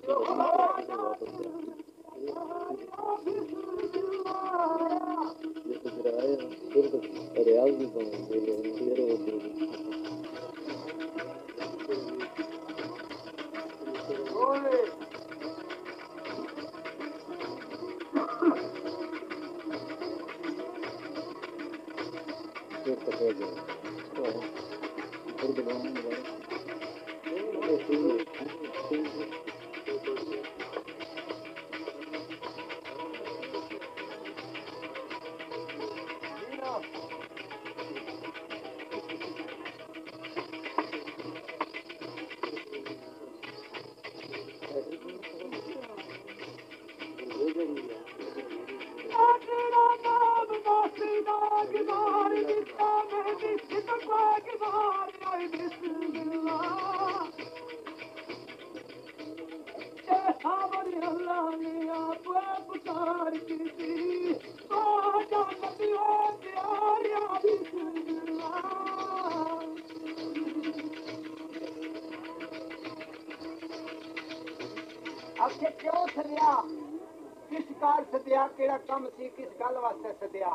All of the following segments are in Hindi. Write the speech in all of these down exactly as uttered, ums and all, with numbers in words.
आखे क्यों सदिया किस कार सदिया केड़ा कम सी किस गल वास्ते सदिया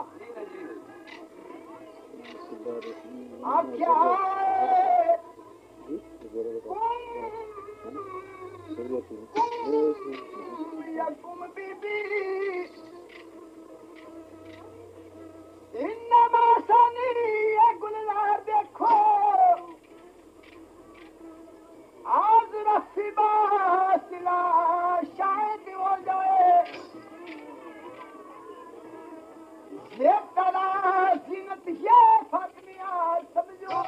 आख्या कुम बीबी इन्नमा सनी गुलजार देखो आज रसीबा सिला शायद हो जाए ये तला जीनत ये फातिमिया समझो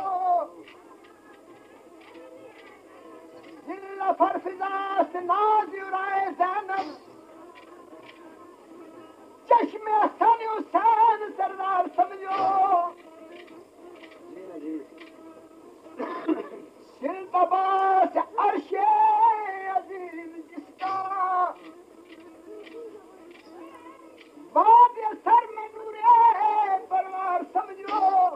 जिल्ला फरफिजा से नाज उड़ाए ज़ैनब चश्मे हसन हुसैन सरदार समझो सिलदबास अर्शे अजीम जिसका बाद सर में नूरे परवार समझो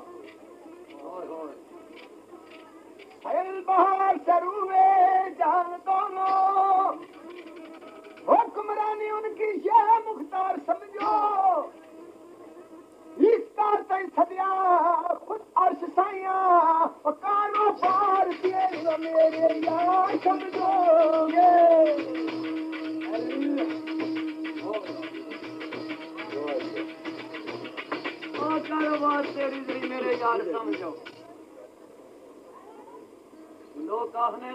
बहार सरूए जान दोनों हुक्मरानी उनकी ये मुख्तार समझो इस तार तई सदिया खुद अर्श साइया कानो पार दिए मेरे यार समझोगे कारोबार तेरी तेरी मेरे यार समझो लोग कहने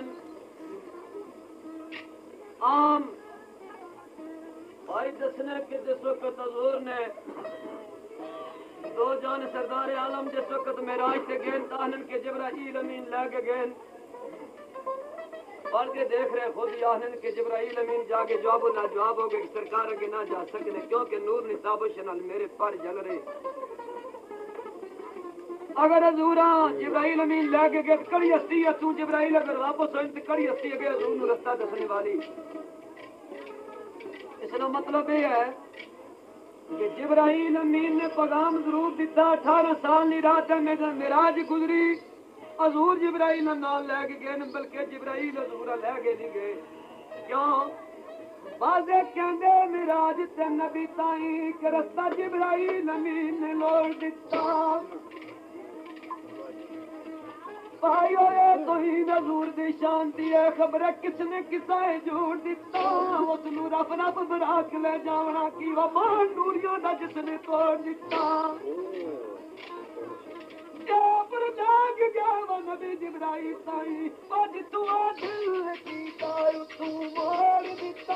आम भाई दसने के जिस वक्त हजूर ने दो जान सरदार आलम जिस वक्त मेराज से गेन ताहनन के जिब्राईल अमीन लागे गेन पढ़ के देख रहे खुद याहनन के जिब्राईल अमीन जाके जवाब ना जवाब हो गए सरकार आगे ना जा सकने क्योंकि नूर निताबश नाल मेरे पर जल रहे अगर हजूरा जिब्राईल अमीन लागे गए कड़ी हस्ती है तू जिब्राईल अगर वापस हो तो कड़ी हस्ती है हजूर नु रास्ता दसने वाली इसका मतलब ये है कि जिब्राईल अमीन ने पैगाम जरूर दिता अठारह साल की रात है मेराज गुजरी हजूर जिब्राईल नाल लैके गए बल्कि जिब्राईल हजूर लैके नहीं गए क्यों बाजे कहंदे मेराज ते नबी ताई के रास्ता जिब्राईल अमीन ने लोड़ दिता भाइयों ये तो ही हजूर दी शांति है खबर है किसने किसा जोड़ दिता उस नू रब रब बना के ले जावना की वमान नूरियों दा जिसने तोड़ दिता पर जाग गया वो नबी जिब्राईल ताई आज तू दिल की ताई तू मोड़ दिता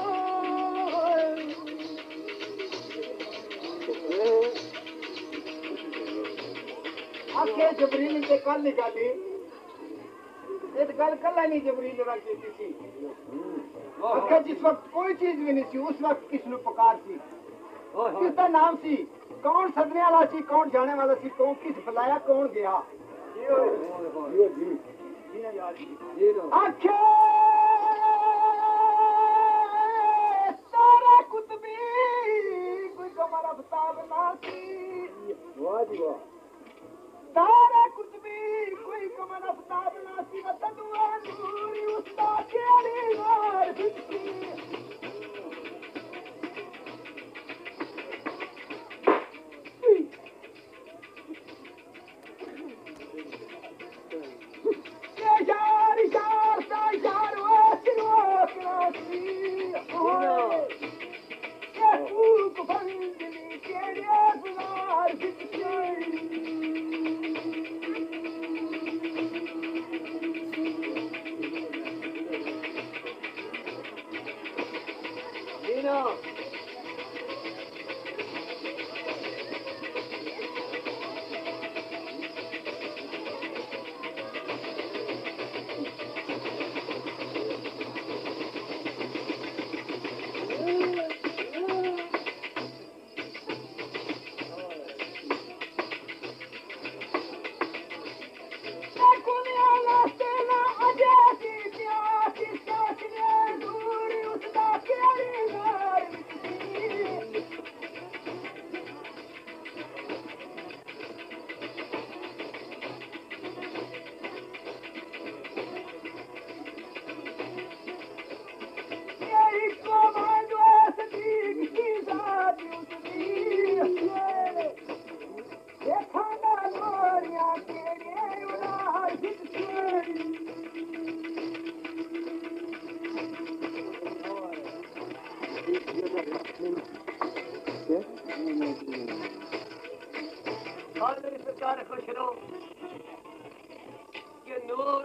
आखे जिब्रील से कल निकाली एक गल कल नहीं जिब्रील ने की थी आखे जिस वक्त कोई चीज भी नहीं थी उस वक्त किसनु पुकार थी किसका नाम थी कौन सदने वाला सी कौन जाने वाला सी कौन किस बुलाया कौन गया आखे सारा कुतबी कोई कमर अफ्ताब ना सी वाह जी वाह तारा कुतबी कोई कमर अफ्ताब ना सी तदुआ नूरी उस्ता केड़ी वार बिस्ती ना सरकार खुश रहो कि नूर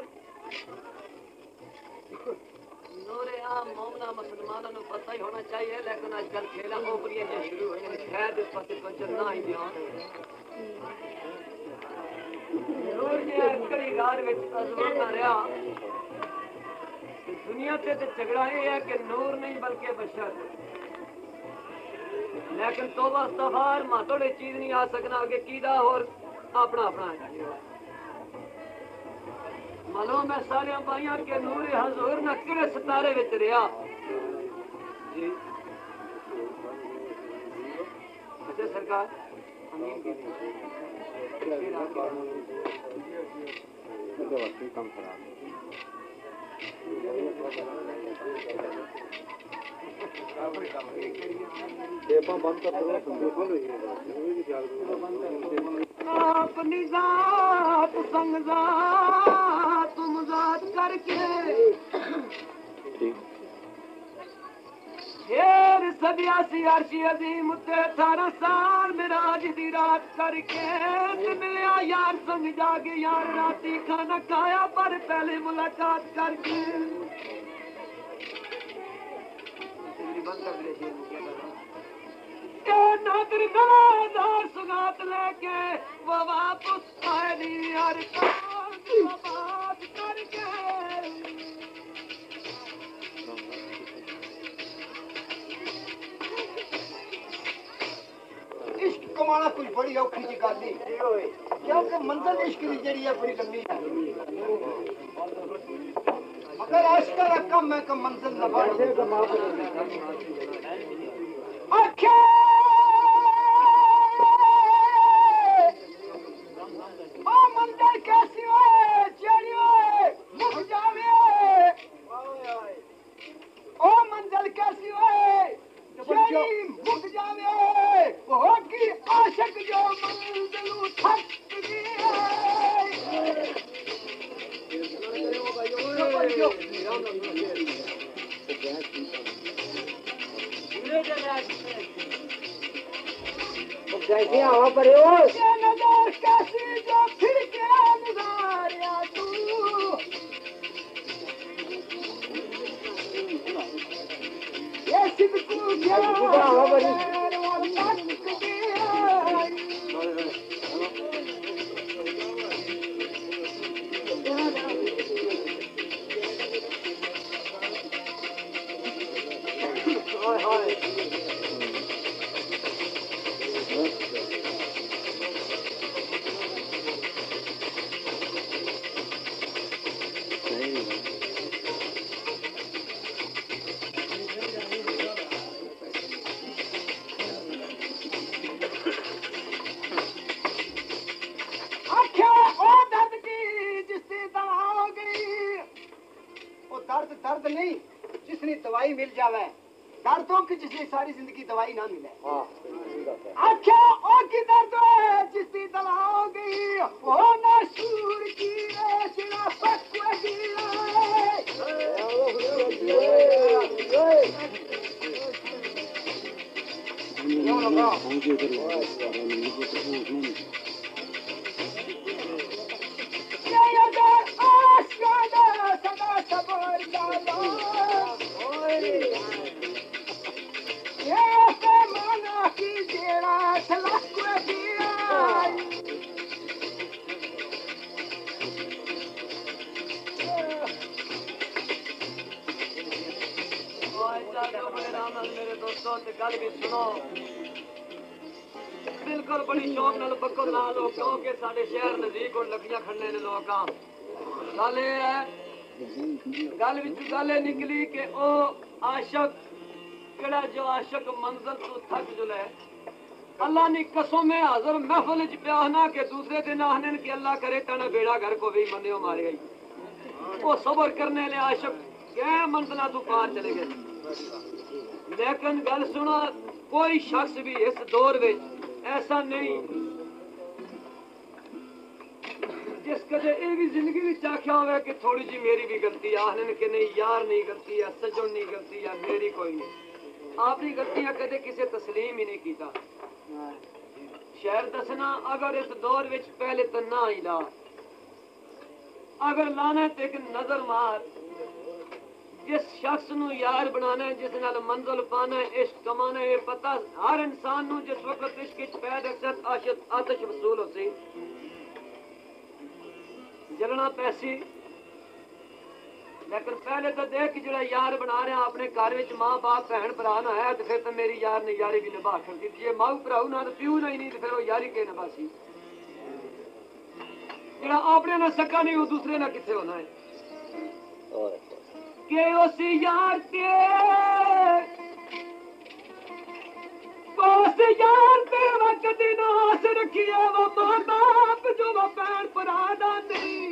नूर आम मोमना मुसलमानों को पता ही होना चाहिए, लेकिन आजकल खेला ओपरियां जो शुरू हुई हैं खैर इस पासे पहुंचना ना ही ध्यान नूर के कड़ी गार विच अजवर ना रहा दुनिया से तो झगड़ा ये है कि नूर नहीं बल्कि बशर, लेकिन तोबा इस्तगफार मां थोड़े चीज नहीं आ सकना आगे कीदा और अपना अपना है मालूम है सारे भाइयों के नूर हजूर न किड़े सितारे विच रहा जी। अच्छा सरकार अमीन की कम खराब अपनी जात संग जात तुम जात करके शेर सबियासी अर्शी अजीम उत्ते अठारह साल मिराज दी रात करके मिलिया यार संग जाके यार राती खाना खाया पर पहले मुलाकात करके नादर गवादार सुगात लेके वो वापस आए नहीं यार बात करके इश्क कमाना कुछ बड़ी औखी की गल नहीं क्योंकि मंजिल इश्क की जड़ी है बड़ी लंबी है मगर इश्क का कम है कि मंजिल न बढ़े आखे ओ मंजिल कैसी हो चली हो मुख जावे ओ मंजिल कैसी हो चली मुख जावे वो की आशिक जो मंजिल थक गई कैसी हवा पड़े हो नजर कैसी जो फिर के नजारिया तू ये सिद्धू क्या हवा पड़ी दर्द दर्द नहीं जिसने दवाई मिल जावे, दर्दों की जिसने सारी जिंदगी दवाई ना मिले। अच्छा ओ की दर्द है जिसकी दवा हो गई वो ना सूर की सिरा पकड़ी केड़ा सलाकुए दिया मेरे दोस्तों गल भी सुनो बिल्कुल बड़ी शौक नाल बको ना लो क्योंकि साडे शहर नजदीक और लगियां खड़ने ने लोकां गल ये है गल विच गल निकली कि ओ आशिक केड़ा जो आशिक मंजिल तो थक जुले अल्लाह ने कसम में हाजिर महफिल च प्याहना के दूसरे दिन आहने कि अल्लाह करे तना बेड़ा घर को भी मंदियो मारे गई वो सबर करने ले आशिक क्या मंजिला तू पार चले गए लेकिन गल सुनो कोई शख्स भी इस दौर में ऐसा नहीं जिस कदे ये भी जिंदगी में आख्या हो कि थोड़ी जी मेरी भी गलती आखने कि नहीं यार नहीं गलती है सजन नहीं गलती है मेरी कोई नहीं आपकी गलतियां कदे किसी तस्लीम ही नहीं किया शहर दसना अगर इस दौर विच पहले तो ना ही ला अगर लाना तो एक नजर मार जिस शख्स नु यार बनाना है जिस नाल मंजिल पाना है इश्क कमाना है पता हर इंसान नु जिस वक्त इश्क विच पैर रखत आतिश वसूल होती जलना पैसी लेकिन पहले तो देख जरा यार बना रहे अपने घर में मां बाप भैन भरा ना है तो फिर तो मेरी यार ने यारी भी निभा सकती जे माऊ भराऊ ना तो प्यू नहीं नहीं तो फिर वो यारी के निभासी जरा अपने ना सका नहीं वो दूसरे ना किथे होना है के उस यार के उस यार पे वक्त नास रखिए वो मां बाप जो वो भैन भरा दा नहीं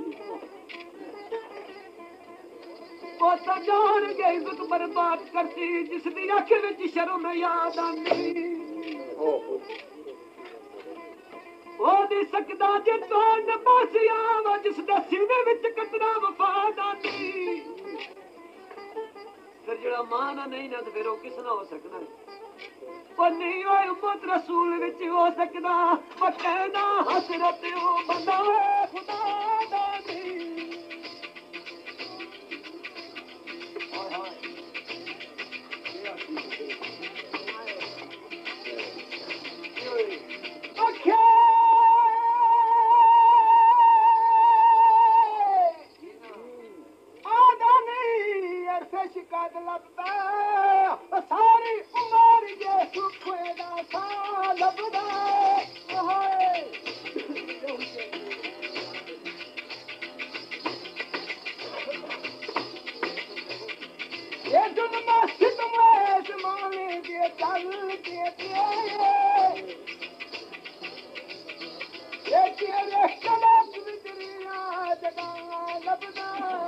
वो तो जान के इज्जत बर्बाद करती जिसकी अख विच शर्म याद आंदी वो नहीं सकदा जे तो नबासिया वा जिसदा सीने विच कतरा वफाद आंदी फिर जड़ा मां ना नहीं ना तो फिर वो किस ना हो सकदा वो नहीं वो उम्मत रसूल विच हो सकदा वो कहना हसरत ओ बंदा खुदा दा नहीं शिकायत लभदा सारी उमर जे सुखे दा सा लभदा ये जुल्म सितम ज़माने दे चल के पिए ये तेरे कलम विदरिया जगा लभदा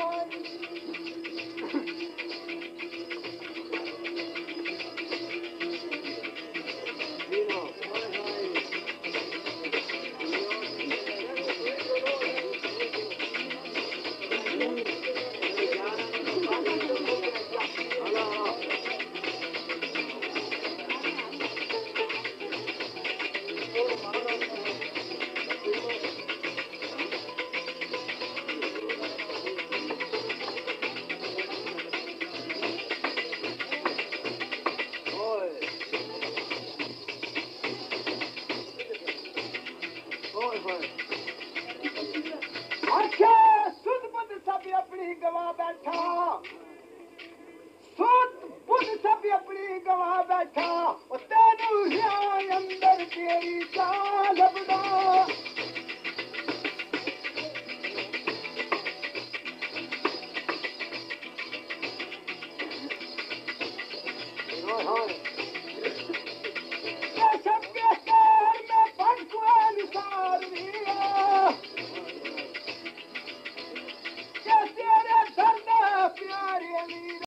अपनी गवा बैठा सुत बुध सब अपनी गवा बैठा तेनू अंदर तेरी चाल लभदा हाय हाय